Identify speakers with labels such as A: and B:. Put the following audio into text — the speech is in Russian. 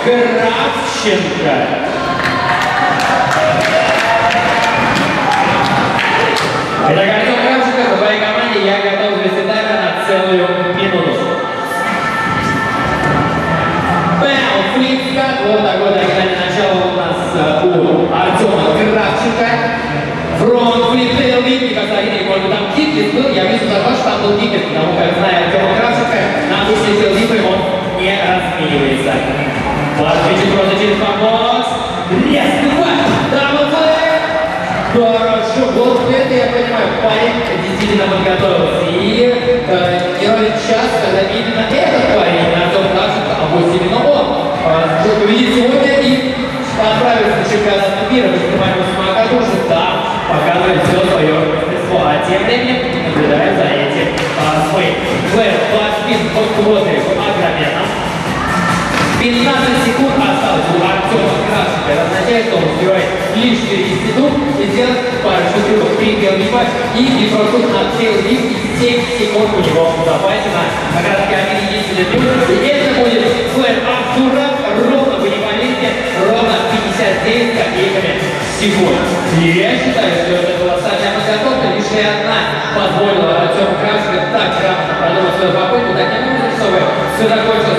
A: Кравченко. Итак, Артем Кравченко, в твоей команде я готов вести таймер на целую минуту. Бэм, флипскат. Вот такое оригинальное начало у нас у Артема Кравченко. Фронт, флип, тейл, вип, не как видели, может быть, там киклит был. Я вижу за то, что там был киклит, потому как, зная Артема Кравченко, на обычный тейл випы он не разменивается. Подвечек просто через бокс. Резкий бэк. Даблфлэк. Хорошо. Вот это я понимаю. Парень действительно подготовился. И герой час, когда именно этот парень, Артем Кравченко, а вот именно он, победит сегодня и отправится на чемпионат мира. Мы понимаем, что Смака тоже там показывает все свое мастерство. А тем временем наблюдаем за этим свой плеер. Пластин под квоты в агроменном. 15 секунд осталось у Артема Кравченко. Это означает, что он успевает лишь перевести дух и сделать парочку трюков. 3 тейлвипа и бифрокут на тейлвип. И 7 секунд у него в запасе на как раз таки один единственный трюк. И это будет флэт Артура. Ровно, вы не поверите, ровно 59 копейками секунд. И я считаю, что это была стадия подготовка. Лишь одна позволила Артему Кравченко так грамотно продолжить свою попытку. Таким образом, чтобы все закончилось